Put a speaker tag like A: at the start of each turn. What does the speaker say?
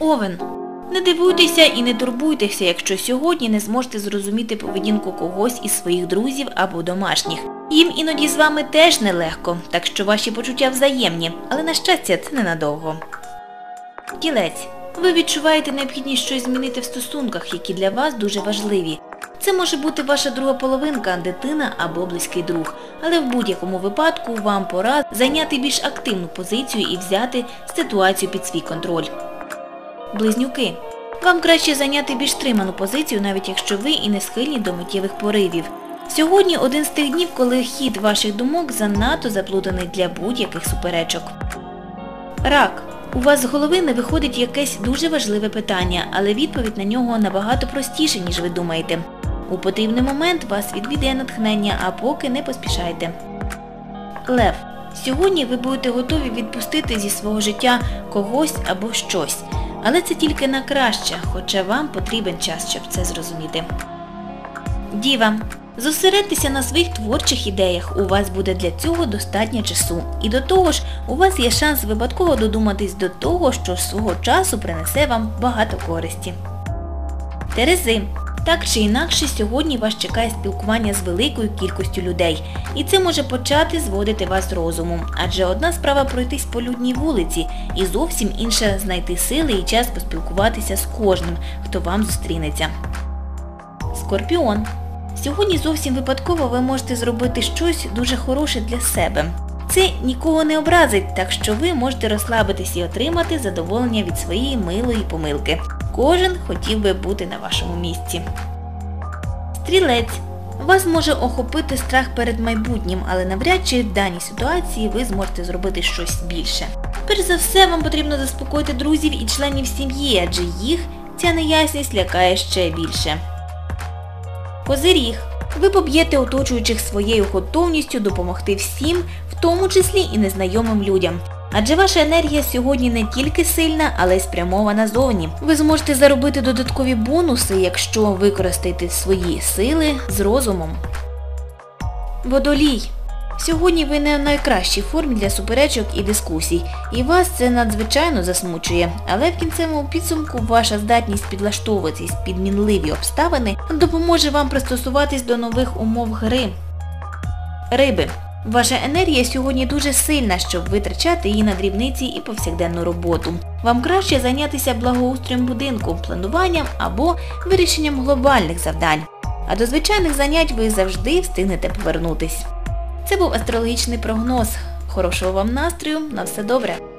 A: Овен. Не дивуйтеся і не турбуйтеся, якщо сьогодні не зможете зрозуміти поведінку когось із своїх друзів або домашніх. Їм іноді з вами теж нелегко, так що ваші почуття взаємні, але на щастя це ненадовго. Тілець. Ви відчуваєте необхідність щось змінити в стосунках, які для вас дуже важливі. Це може бути ваша друга половинка, дитина або близький друг. Але в будь-якому випадку вам пора зайняти більш активну позицію і взяти ситуацію під свій контроль. Близнюки. Вам краще зайняти більш стриману позицію, навіть якщо ви і не схильні до миттєвих поривів. Сьогодні один з тих днів, коли хід ваших думок занадто заплутаний для будь-яких суперечок. Рак. У вас з голови не виходить якесь дуже важливе питання, але відповідь на нього набагато простіша, ніж ви думаєте. У потрібний момент вас відвідає натхнення, а поки не поспішайте. Лев. Сьогодні ви будете готові відпустити зі свого життя когось або щось. Але це тільки на краще, хоча вам потрібен час, щоб це зрозуміти. Діва. Зосередьтеся на своїх творчих ідеях, у вас буде для цього достатньо часу. І до того ж, у вас є шанс випадково додуматись до того, що свого часу принесе вам багато користі. Терези. Так чи інакше, сьогодні вас чекає спілкування з великою кількістю людей. І це може почати зводити вас з розуму. Адже одна справа пройтись по людній вулиці, і зовсім інша знайти сили і час поспілкуватися з кожним, хто вам зустрінеться. Скорпіон. Сьогодні зовсім випадково ви можете зробити щось дуже хороше для себе. Це нікого не образить, так що ви можете розслабитись і отримати задоволення від своєї милої помилки. Кожен хотів би бути на вашому місці. Стрілець. Вас може охопити страх перед майбутнім, але навряд чи в даній ситуації ви зможете зробити щось більше. Перш за все, вам потрібно заспокоїти друзів і членів сім'ї, адже їх ця неясність лякає ще більше. Козиріг. Ви поб'єте оточуючих своєю готовністю допомогти всім, в тому числі і незнайомим людям. Адже ваша енергія сьогодні не тільки сильна, але й спрямована зовні. Ви зможете заробити додаткові бонуси, якщо використаєте свої сили з розумом. Водолій. Сьогодні ви не в найкращій формі для суперечок і дискусій, і вас це надзвичайно засмучує. Але в кінцевому підсумку ваша здатність підлаштовуватись під мінливі обставини допоможе вам пристосуватись до нових умов гри. Риби. Ваша енергія сьогодні дуже сильна, щоб витрачати її на дрібниці і повсякденну роботу. Вам краще зайнятися благоустроєм будинку, плануванням або вирішенням глобальних завдань. А до звичайних занять ви завжди встигнете повернутись. Це був астрологічний прогноз. Хорошого вам настрою, на все добре!